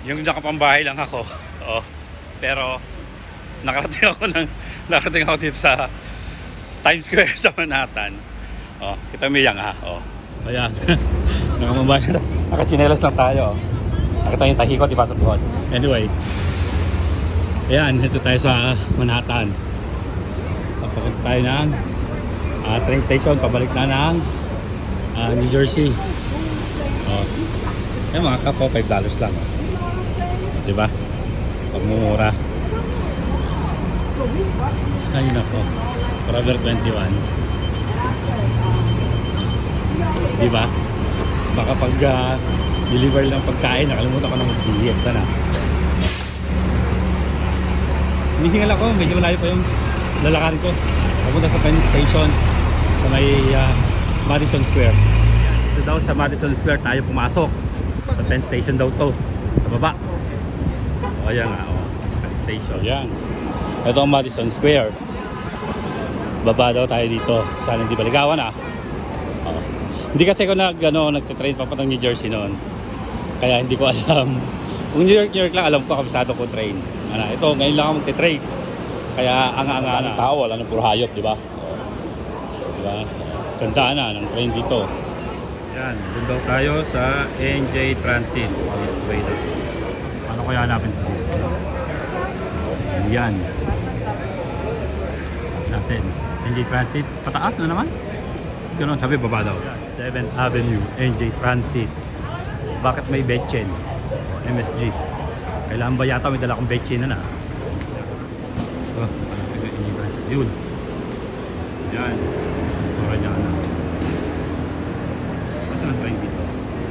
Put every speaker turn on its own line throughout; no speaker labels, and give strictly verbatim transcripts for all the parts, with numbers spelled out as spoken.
Yung nakapambahay lang ako. Oh. Pero nakarating ako ng nakarating ako dito sa Times Square sa Manhattan. Oh, kita mo yan ha. Oh. Ayan. Nakapambahay na. Nakachinelas lang tayo. Oh. Nakita yung tahikot, ipasok ko. Anyway. Ayan, ito tayo sa Manhattan. Papunta tayo ng uh, train station, pabalik na ng uh, New Jersey. Oh. Ayan mga kapo, five dollars lang. Oh. Diba? Pagmumura. Ayun ako. Forever twenty-one. Diba? Baka pag uh, deliver lang pagkain, nakalimutan ko na mag-D S na. Hinihingal ako, medyo malayo pa yung lalakarin ko. Papunta sa Penn Station sa may uh, Madison Square. Ito daw sa Madison Square tayo pumasok. Sa Penn Station daw to. Sa baba. O ayan nga, o. Penn Station. Ayan. Ito ang Madison Square. Baba daw tayo dito. Sana hindi baligawan ah. O. Hindi kasi ako nag, ano, nagtitrain papuntang New Jersey noon. Kaya hindi ko alam. Kung New York, New York lang, alam ko kabisado ko train. Ano, ito, ngayon lang ako magtitrain. Kaya anga-anga na. Tao, wala nang puro hayop, di ba? Diba? Gandaan na ng train dito. Yan, dun daw tayo sa N J Transit. This way daw. Paano kaya hanapin ito? Yan. Natin. N J Transit. Pataas na naman? Ganun, sabi baba daw. seventh Avenue, N J Transit. Bakit may Betchen? M S G. Kailangan ba yata may dala kong Betchen na na? Oh, yun. Yan. Tura niya na. Masa ang train dito?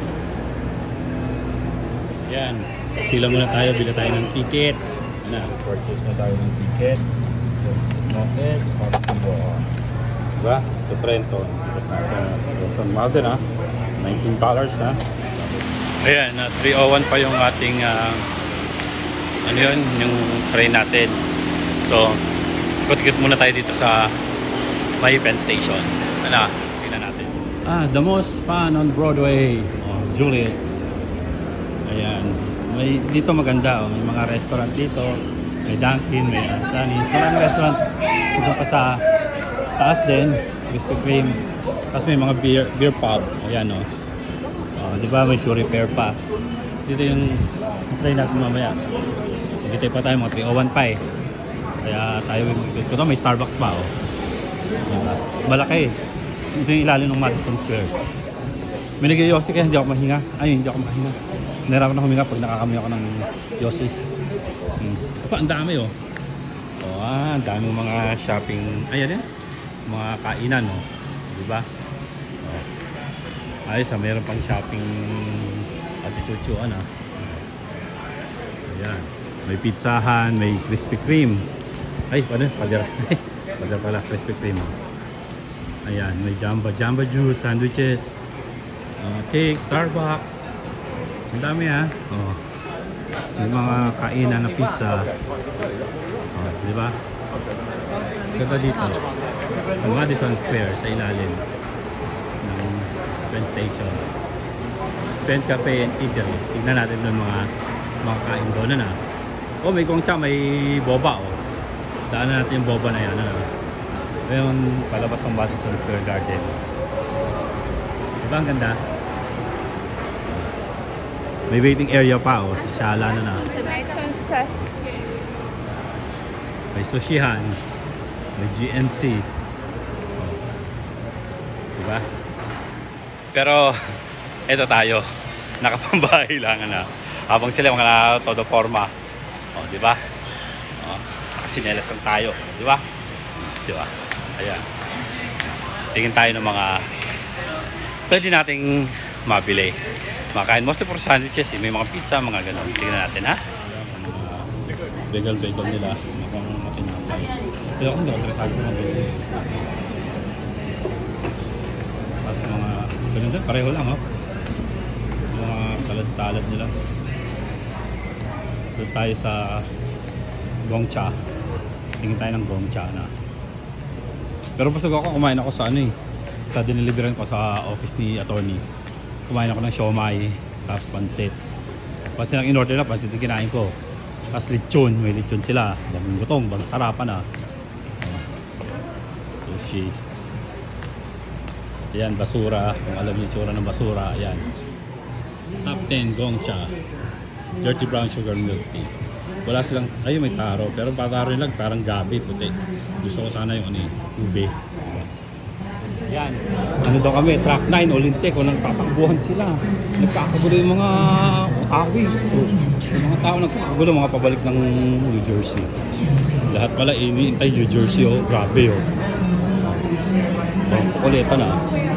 Yan. Sila muna tayo. Bila tayo ng ticket. Ano?
Purchase na tayo ng ticket. Noted.
Diba? Ito Trento. Ito mahal din ha. nineteen dollars ha. Ayan. Uh, three oh one pa yung ating uh, ano yun? Yung train natin. So, ikot-ikot muna tayo dito sa may Penn Station. Ano? Tingnan natin. Ah, the most fun on Broadway. Oh, Juliet. Ayan. May, dito maganda. Oh. May mga restaurant dito. May Dunkin, may Anthony's. Maraming restaurant. Dito pa sa taas din. Krispy Kreme. Tapos may mga beer, beer pub. Ayan o. Oh. Oh, di ba may Shuri Fair pa. Dito yung train natin mamaya. Dito pa tayo mga three oh one pa eh. Kaya tayo ito may Starbucks pa oh. Diba? Malaki. Ito yung ilalim ng Madison Square. May nag-Yossi kaya hindi ako mahinga. Ay, hindi ako mahinga. Nahirapan ako huminga pag nakakami ako ng Yossi. Hmm. Ito pa, ang dami oh. Oh, ah, ang dami mga shopping. Ayan yan. Mga kainan oh. Diba? Oh. Ayos ah, mayroon pang shopping atichuchuan ah. Ayan. May pizzahan, may Krispy Kreme. Ay, ano? Padera. Padera pala, Krispy Kreme. Ayan, may Jamba, Jamba Juice, sandwiches, uh, cake, Starbucks. Ang dami ha. Oh. May mga kainan na pizza. Oh, di ba? Ganda dito. Ang Madison Square sa ilalim ng Penn Station. Penn Cafe and Eatery. Tignan natin ng mga mga kain doon na. Oh, may gongcha, may boba oh. Daanan natin yung boba na yan. Ano? Ngayon, palabas ng Madison Square Garden. Diba ang ganda? May waiting area pa oh. Sa Shala na na. May sushihan. May G N C. Oh. Diba? Pero, eto tayo. Nakapambahay lang na. Habang sila mga todo forma. Oh, di ba? Oh, chinelas lang tayo, di ba? Di ba? Ayan. Tingin tayo ng mga pwede nating mabili. Makain mostly for sandwiches, eh. May mga pizza, mga ganun. Tingnan natin, ha? Bagel-bagel nila. Mukhang matinapay. Pero kung hindi ako interesado sa mga bagel. Tapos mga ganun dyan, pareho lang, oh. Mga salad-salad nila. Doon tayo sa Gongcha. Tingin tayo ng Gongcha na. Pero pasag ako, kumain ako sa ano eh. Sa diniliveran ko sa office ni attorney. Kumain ako ng siomai, tapos pansit. Pansin ang in-order na, pansin yung kinain ko. Tapos lechon, may lechon sila. Daming gutong, bang sarapan ah. Sushi. Ayan, basura. Kung alam niyo yung tsura ng basura, ayan. Top ten, Gongcha. Dirty brown sugar milk tea. Wala silang, ayun may taro. Pero taro lang, parang gabi, puti. Gusto ko sana yung ano, ube. Yan. Ano daw kami, track nine, Olintek, o nagtatakbuhan sila. Nagkakagulo yung mga awis. Yung mga tao nagkakagulo, mga pabalik ng New Jersey. Lahat pala, iniintay New Jersey, oh. Grabe, oh. Oh, kuleta na.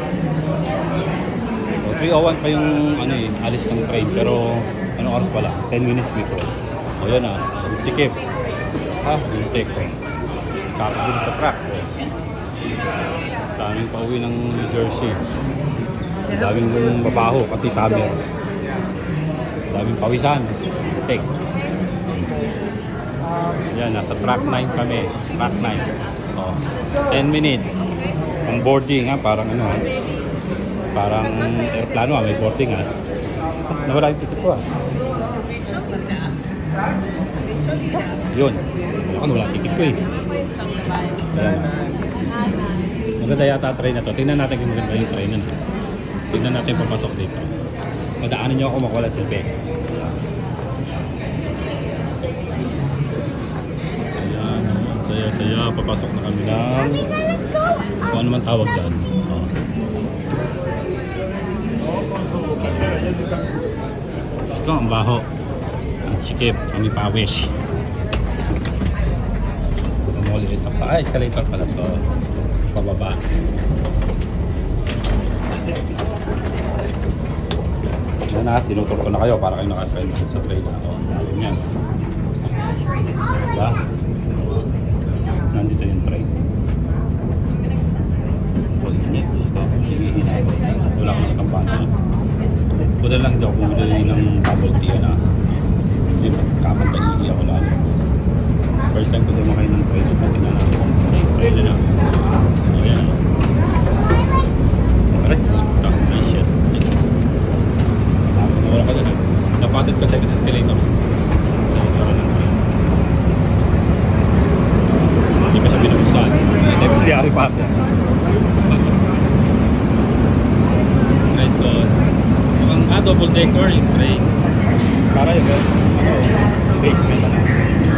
Oh, three oh one pa yung, ano eh, alis ng train. Pero, ano oras pala? ten minutes before. O, yan ah. Sikip. Ha? Olintek, oh. Kakagulo sa track, oh. Daming pauwi ng New Jersey. Daming babaho kasi summer. Daming pawisan. Tek. Yan, nasa track nine kami. Track nine. Oh, ten minutes. Ang boarding ha, parang ano ha. Parang aeroplano ha, may boarding ha. Nawala yung ticket ko ha. Yun. Ako nawala yung ticket ko eh. Yan. Maganda yata train na to. Tingnan natin kung maganda yung train na to. Tingnan natin papasok dito. Madaanan nyo ako makuha silbi. Ayan. Saya-saya. Papasok na kami ng kung ano man tawag dyan. Oh. Gusto ang baho. Ang sikip. Ang ipawish. Ang maliit pa. Ah, escalator pala to. Pababa. Yan na, tinutur ko na kayo para kayo nakatrain sa train na ako. Alam yan. Diba? Nandito yung train. Wala akong nakampana. Wala lang daw kung bumili ng bubble tea na. Hindi, kapag-taigi ako lang. First time ko dumakay ng train. Pati na natin kung train na lang. Ayan. Aray, puta. Ay, shit. Nawala ka dyan. Napatid kasi sa escalator. Ayan, sara lang. Hindi pa siya binubuksan. Hindi pa siya aripate. Right ko. Mukhang ah, double decker yung train. Para yung ano, basement na lang.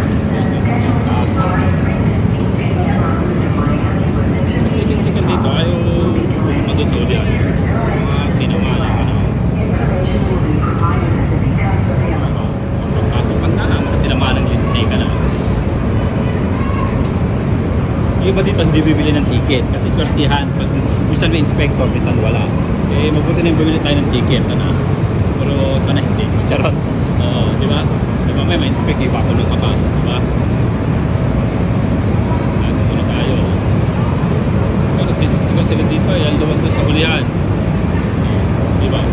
Siksikan dito ayaw mag-usuli yan. Mga tinamala ano. Pagpasukan na lang, mga tinamala ng lintay ka na. Yung iba dito hindi bibili ng ticket kasi swertihan. Pag minsan may inspector, minsan wala. Eh mabuti na yung bibili tayo ng ticket. Ano? Pero sana hindi. Charot. Oo, di ba? Di ba may ma-inspect, ipakulong ka pa. Di ba? Nandito na tayo. Kung nagsisiksikan sila dito, yan luwag doon sa ulihan. Di ba?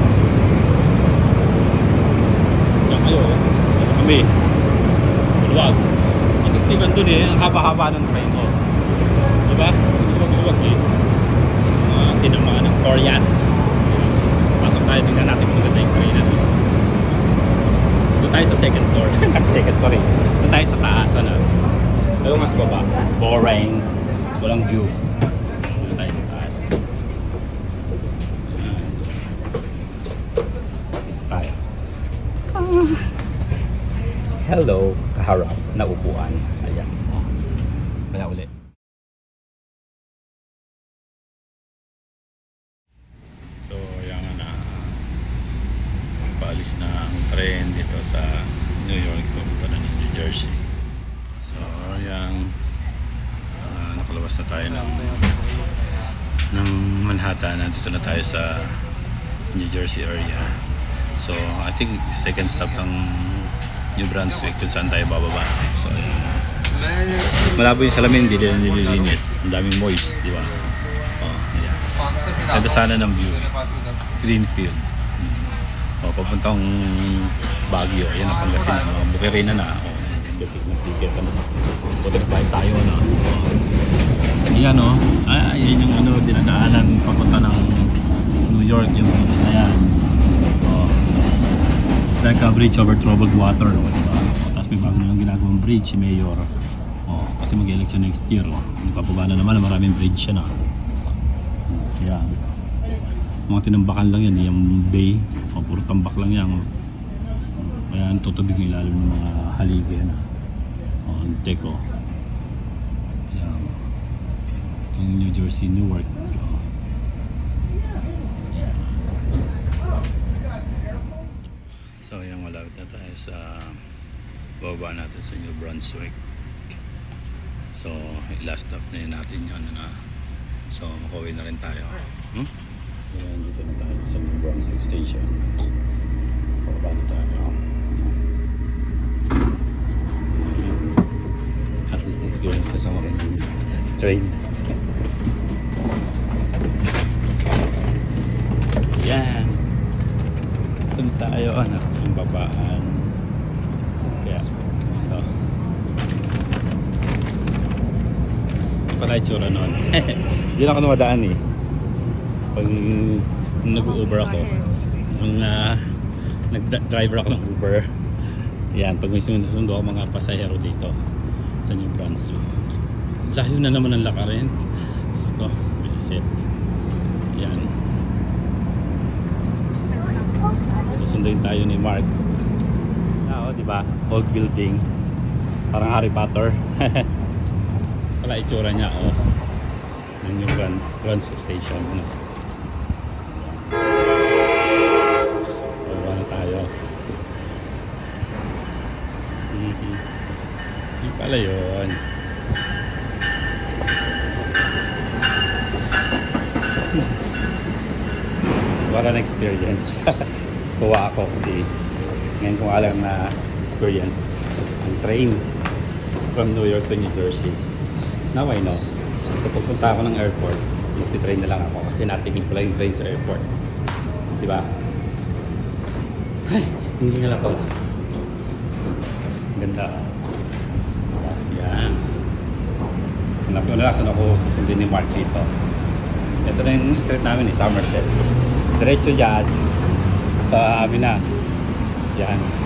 Diyan kayo. Ito kami. Luwag. Nasiksikan doon eh. Ang haba-haba ng train ko. Di ba? Luwag-luwag eh. Mga tinamaan ng Orient. Pasok tayo, tingnan natin kung maganda yung train natin. Doon tayo sa second floor. second floor eh. Doon tayo sa taas. Ano? Pero mas baba. Boring. Walang view. Doon tayo sa taas. Tayo. Hello. Kaharap na upuan. Ayan. Kaya ulit. So, yan na. Paalis na ang train dito sa New York. Pumunta na ng New Jersey. So, yan. Uh, nakalabas na tayo ng, ng Manhattan. Nandito na tayo sa New Jersey area. So, I think second stop ng New Brunswick kung saan tayo bababa. So, yan. Malabo yung salamin, hindi din nililinis. Ang daming moist, di ba? Oh, yan. Ganda sana ng view. Greenfield. O, papuntang Baguio. Ayan ang Pangasinan. O, Bukirina na. O, nag-ticket ka na. Buti na tayo tayo na. O, ayan o. Ah, yan yung ano, dinadaanan papunta ng New York. Yung beach na yan. O. like a bridge over troubled water, no? Diba? O, tapos may bago nilang ginagawang bridge si Mayor. O, kasi mag-election next year. O. Nagpapaga na naman, maraming bridge yan. Yan. Mga tinambakan lang yan, yung bay. O, puro tambak lang yan. O. Kaya tutubig yung ilalim ng mga haligi yan. O, ang teko. Yan. Yung New Jersey, Newark. O. Yan. So, yung malapit na tayo sa baba natin sa New Brunswick. So, last stop na yun natin yun na. So, makauwi na rin tayo. Hmm? Ayan, dito na tayo sa New Brunswick Station. Baba na tayo. At least na-experience na sa mga train. Yan. Doon tayo, ano, yung babaan. Kaya, ito. Ito pala yung tsura nun. Hindi na ako namadaan eh. Pag nag-Uber ako, nung uh, nag-driver ako ng Uber, yan, pag may sinundo ako mga pasahero dito sa New Brunswick. Layo na naman ang lakarin. Diyos ko, visit. Yan. Susunduin tayo ni Mark. Ah, oh, diba? Old building. Parang Harry Potter. Wala itsura niya, oh. Yun yung Grand, Brunswick Station. Ano? Baba na tayo. Mm-hmm. Yung pala yun. What an experience. Kuha ako kasi ngayon kong alam na experience ang train from New York to New Jersey. Now I know. So pagpunta ako ng airport, magti-train na lang ako kasi natingin ko lang yung train sa airport. Diba? Ay, hindi nga lang pala. Ganda. Yan. Hanap ko na lang saan ako susundin ni Mark dito. Ito na yung street namin, eh, Somerset. Diretso dyan sa amin na. Yan.